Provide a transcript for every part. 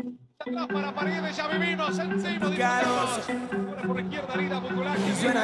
Para Paredes, ya vivimos el seno de Caros. Por la izquierda, Lida Buculaje. Suena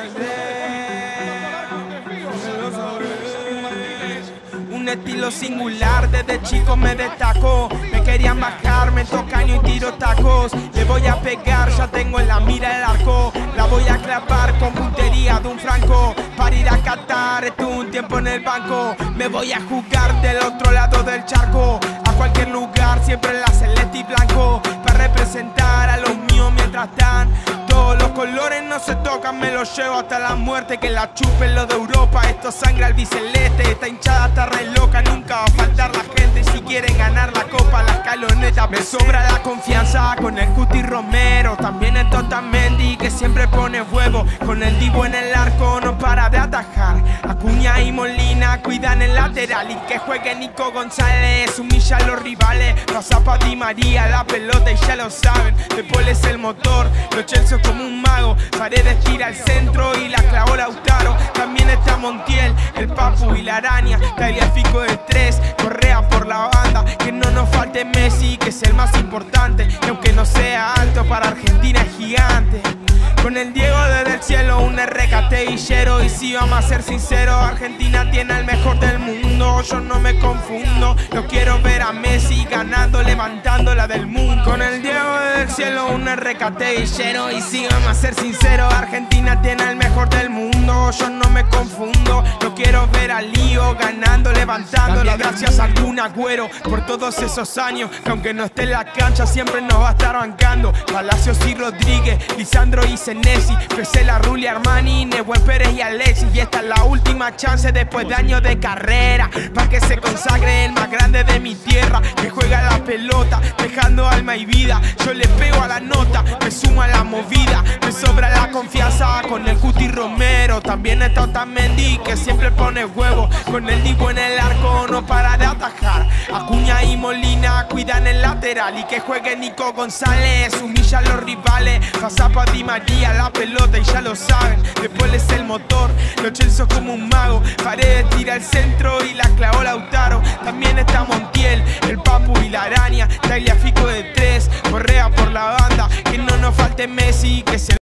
un estilo singular, desde chico me destacó. Me querían bajar, me tocan y tiro tacos. Le voy a pegar, ya tengo en la mira el arco. La voy a clavar con puntería de un franco. Para ir a Qatar, estuve un tiempo en el banco. Me voy a jugar del otro lado del charco. A cualquier lugar, siempre en la celeste y blanco. Para representar a los míos mientras están. Todos los colores no se tocan, me los llevo hasta la muerte. Que la chupen los de Europa, esto sangra el biceleste. Esta hinchada está re loca, nunca va a faltar la gente. Y si quieren ganar la copa, la escaloneta. Me sobra la confianza con el Cuti Romero. También el Otamendi, que siempre pone huevo. Con el Divo en el arco, no para de atajar. Acuña y Molina cuidan el lateral. Y que juegue Nico González, humilla a los rivales. Pasa pa' Di María la pelota y ya lo saben. De Paul es el motor, los Chelsea como un mago. Paredes tira al centro y la clavó Lautaro. También está Montiel, el Papu y la Araña. Tagliafico de 3, Correa por la banda. Que no nos falte Messi, que es el más importante. Y aunque no sea alto, para Argentina es gigante. Con el Diego desde el cielo, un RKT villero. Y si vamos a ser sinceros, Argentina tiene el mejor del mundo. Yo no me confundo, no quiero ver a Messi ganando, levantando la del mundo. Con el Diego desde el cielo, un RKT villero. Y si vamos a ser sinceros, Argentina tiene el mejor del mundo. Yo no me confundo, no quiero ver a Lío ganando, levantando la. Gracias al Kun Agüero por todos esos años, que aunque no esté en la cancha siempre nos va a estar bancando. Palacios y Rodríguez, Lisandro y Senesi, Pesela, Rulli, Armani, Nehuen Pérez y Alexis. Y esta es la última chance después de años de carrera, para que se consagre el más grande de mi tierra, que juega la pelota dejando alma y vida. Yo le pego a la nota, me sumo a la movida. Me sobra la confianza con el Cuti Romero. También está Otamendi, que siempre pone huevo. Con el Divo en el arco, no para de atajar. Acuña y Molina cuidan el lateral. Y que juegue Nico González, humilla a los rivales. Pasa pa' Di María la pelota y ya lo saben. Después es el motor, los Chelsea como un mago. Paredes tira al centro y la clavó Lautaro. También está Montiel, el Papu y la Araña. Tagliafico de 3, Correa por la banda. Que no nos falte Messi, que se